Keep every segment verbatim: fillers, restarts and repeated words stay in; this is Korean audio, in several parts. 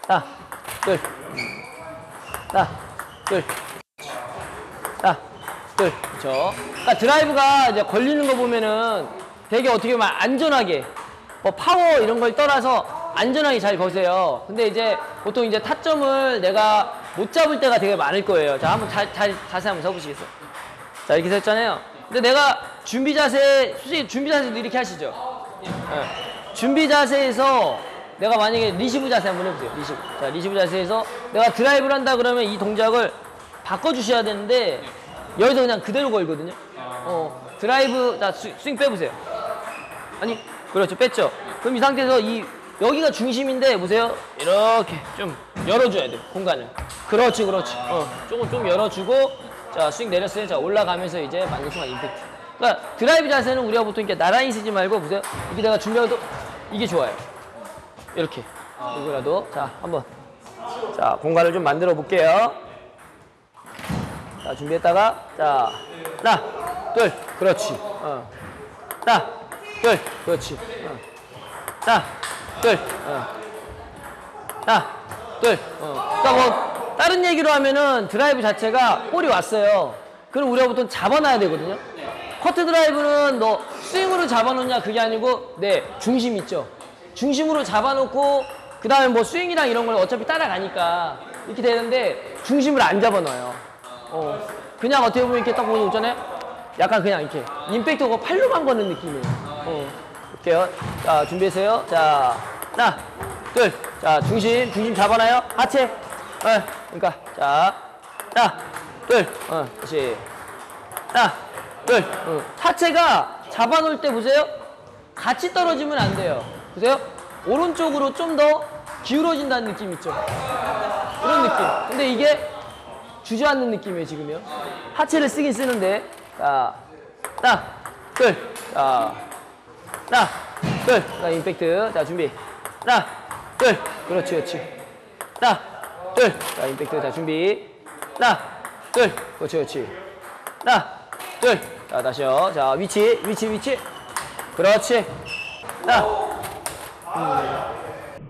하나, 둘, 하나, 둘, 하나, 둘. 그렇죠. 그러니까 드라이브가 이제 걸리는 거 보면은 되게 어떻게 보면 안전하게 뭐 파워 이런 걸 떠나서 안전하게 잘 거세요. 근데 이제 보통 이제 타점을 내가 못 잡을 때가 되게 많을 거예요. 자, 한번 자, 자, 자세 한번 서보시겠어요? 자, 이렇게 섰잖아요. 근데 내가 준비 자세, 솔직히 준비 자세도 이렇게 하시죠? 네. 준비 자세에서 내가 만약에 리시브 자세 한번 해보세요. 리시브. 자, 리시브 자세에서 내가 드라이브를 한다 그러면 이 동작을 바꿔주셔야 되는데 여기서 그냥 그대로 걸거든요. 어, 드라이브, 자, 스, 스윙 빼보세요. 아니, 그렇죠. 뺐죠. 그럼 이 상태에서 이 여기가 중심인데 보세요. 이렇게 좀 열어줘야 돼요. 공간을. 그렇지, 그렇지. 어, 조금 좀 열어주고 자, 스윙 내렸어요. 자, 올라가면서 이제 맞는 순간 임팩트. 그러니까 드라이브 자세는 우리가 보통 이렇게 나란히 쓰지 말고 보세요. 이게 내가 준비해도 이게 좋아요. 이렇게. 이거라도 자, 한번. 자, 공간을 좀 만들어 볼게요. 자, 준비했다가 자, 하나, 둘, 그렇지. 어. 하나, 둘, 그렇지. 어. 하나, 둘, 어. 하나, 둘. 어. 그러니까 뭐 다른 얘기로 하면은 드라이브 자체가 볼이 왔어요. 그럼 우리가 보통 잡아놔야 되거든요. 커트 드라이브는 너 스윙으로 잡아놓냐 그게 아니고 네, 중심 있죠. 중심으로 잡아놓고 그 다음에 뭐 스윙이랑 이런 걸 어차피 따라가니까 이렇게 되는데 중심을 안 잡아놔요. 어. 그냥 어떻게 보면 이렇게 딱 보면 있잖아요. 약간 그냥 이렇게 임팩트가 팔로만 거는 느낌이에요. 어. 볼게요. 자, 준비했어요. 자, 하나, 둘. 자, 중심, 중심 잡아놔요. 하체. 어, 그러니까 자, 하나, 둘. 어, 다시. 하나, 둘. 어. 하체가 잡아놓을 때 보세요. 같이 떨어지면 안 돼요. 보세요. 오른쪽으로 좀 더 기울어진다는 느낌 있죠. 이런 느낌. 근데 이게 주저앉는 느낌이에요, 지금요. 하체를 쓰긴 쓰는데. 자, 하나, 둘. 자, 하나, 둘. 자, 임팩트. 자, 준비. 하나, 둘. 그렇지, 그렇지. 하나, 둘. 자, 임팩트. 자, 준비. 하나, 둘. 그렇지, 그렇지. 하나, 둘. 자, 다시요. 자, 위치, 위치, 위치. 그렇지. 하나. 음.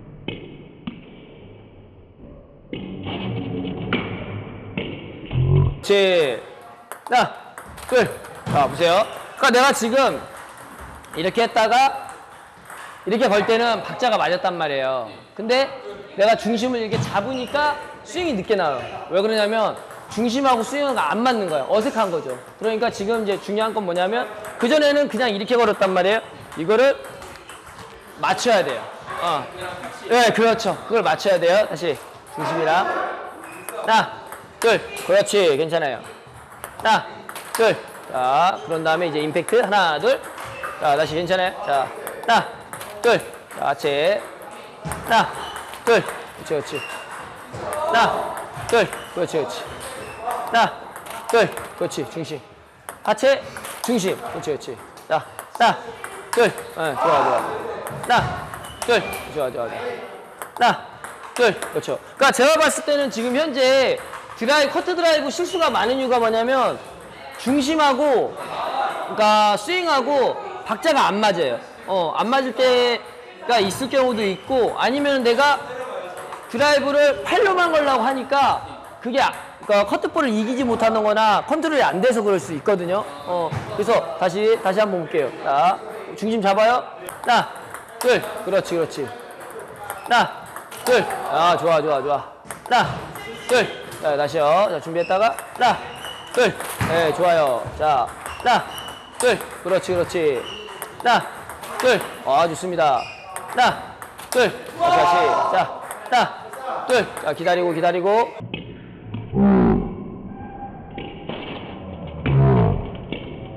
그렇지. 하나, 둘. 자, 보세요. 그러니까 내가 지금 이렇게 했다가 이렇게 걸 때는 박자가 맞았단 말이에요. 근데 내가 중심을 이렇게 잡으니까 스윙이 늦게 나와요. 왜 그러냐면 중심하고 스윙은 안 맞는 거예요. 어색한 거죠. 그러니까 지금 이제 중요한 건 뭐냐면 그전에는 그냥 이렇게 걸었단 말이에요. 이거를 맞춰야 돼요. 어. 네, 그렇죠. 그걸 맞춰야 돼요. 다시 중심이랑 하나, 둘. 그렇지. 괜찮아요. 하나, 둘. 자, 그런 다음에 이제 임팩트 하나, 둘. 자, 다시 괜찮아요. 자, 하나, 둘. 자, 하체. 하나, 둘. 그렇지, 그렇지. 하나, 둘. 그렇지, 그렇지. 하나, 둘. 그렇지, 중심. 하체, 중심. 그렇지, 그렇지. 자, 하나, 둘. 네, 좋아, 좋아. 하나, 둘. 좋아, 좋아, 좋아. 하나, 둘. 그렇죠. 그러니까 제가 봤을 때는 지금 현재 드라이브, 커트 드라이브 실수가 많은 이유가 뭐냐면 중심하고, 그러니까 스윙하고 박자가 안 맞아요. 어, 안 맞을 때가 있을 경우도 있고, 아니면 내가 드라이브를 팔로만 걸려고 하니까 그게 그러니까 커트볼을 이기지 못하는 거나 컨트롤이 안 돼서 그럴 수 있거든요. 어, 그래서 다시, 다시 한번 볼게요. 자, 중심 잡아요. 하나, 둘. 그렇지, 그렇지. 하나, 둘. 아, 좋아, 좋아, 좋아. 하나, 둘. 자, 다시요. 자, 준비했다가 하나, 둘. 네, 좋아요. 자, 하나, 둘. 그렇지, 그렇지. 하나, 둘. 아, 좋습니다. 하나, 둘. 다시, 다시. 자, 하나, 둘. 자, 기다리고, 기다리고.